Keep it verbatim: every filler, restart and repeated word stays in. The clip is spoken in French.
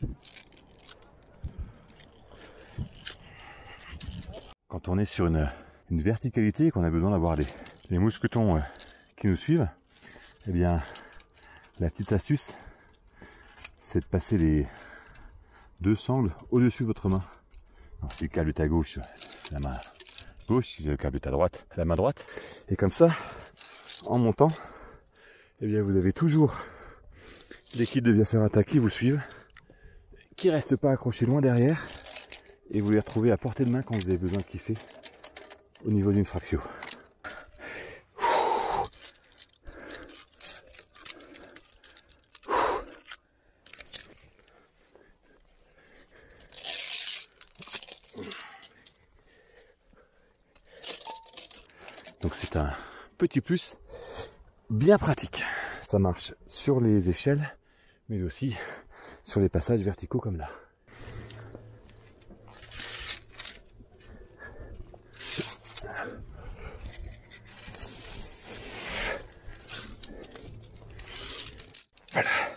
Quand on est sur une, une verticalité et qu'on a besoin d'avoir les, les mousquetons euh, qui nous suivent, eh bien la petite astuce c'est de passer les deux sangles au-dessus de votre main. Alors, si le câble est à gauche, la main gauche, si le câble est à droite, la main droite. Et comme ça, en montant, eh bien vous avez toujours des kits de via ferrata qui vous suivent, qui ne restent pas accrochés loin derrière, et vous les retrouvez à portée de main quand vous avez besoin de kiffer au niveau d'une fractio. Donc c'est un petit plus bien pratique. Ça marche sur les échelles, mais aussi sur les passages verticaux comme là. Voilà.